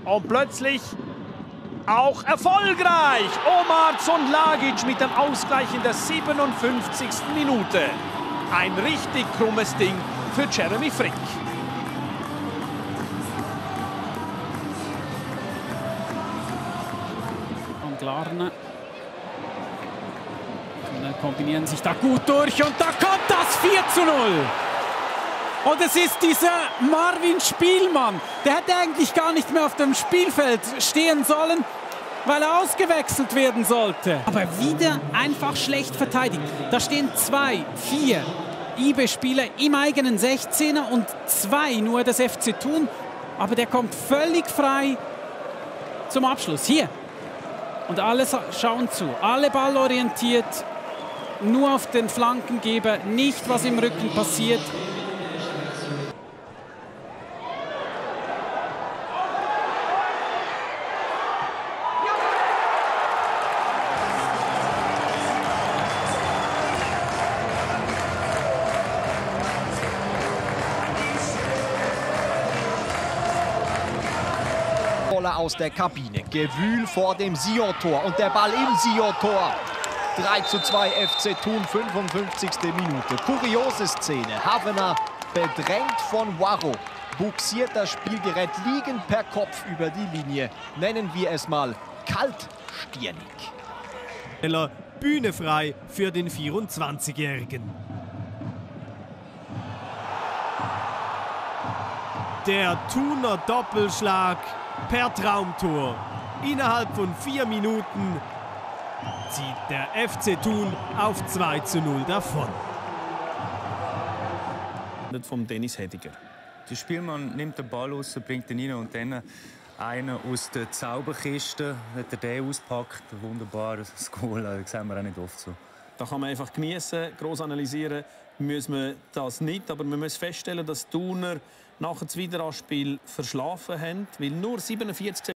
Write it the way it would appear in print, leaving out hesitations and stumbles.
Und plötzlich auch erfolgreich. Omar Zonlagic mit dem Ausgleich in der 57. Minute. Ein richtig krummes Ding für Jeremy Frick. Und Larne. Und dann kombinieren sich da gut durch und da kommt das 4:0. Und es ist dieser Marvin Spielmann. Der hätte eigentlich gar nicht mehr auf dem Spielfeld stehen sollen, weil er ausgewechselt werden sollte. Aber wieder einfach schlecht verteidigt. Da stehen 2, 4 IB-Spieler im eigenen 16er und 2 nur des FC Thun. Aber der kommt völlig frei zum Abschluss. Hier. Und alle schauen zu. Alle ballorientiert. Nur auf den Flankengeber. Nicht, was im Rücken passiert. Aus der Kabine. Gewühl vor dem Sion-Tor und der Ball im Sion-Tor. 3:2 FC Thun, 55. Minute. Kuriose Szene. Havener bedrängt von Waro. Buxiert das Spielgerät liegend per Kopf über die Linie. Nennen wir es mal kaltstirnig. Bühne frei für den 24-Jährigen. Der Thuner Doppelschlag per Traumtor. Innerhalb von 4 Minuten zieht der FC Thun auf 2:0 davon. Vom Dennis Hediger. Der Spielmann nimmt den Ball raus, bringt ihn rein und dann einer aus der Zauberkiste, hat er den auspackt. Wunderbar, das Goal, das sehen wir auch nicht oft so. Da kann man einfach genießen, gross analysieren müssen wir das nicht. Aber man muss feststellen, dass die Thuner nach dem Wiederanspiel verschlafen haben, weil nur 47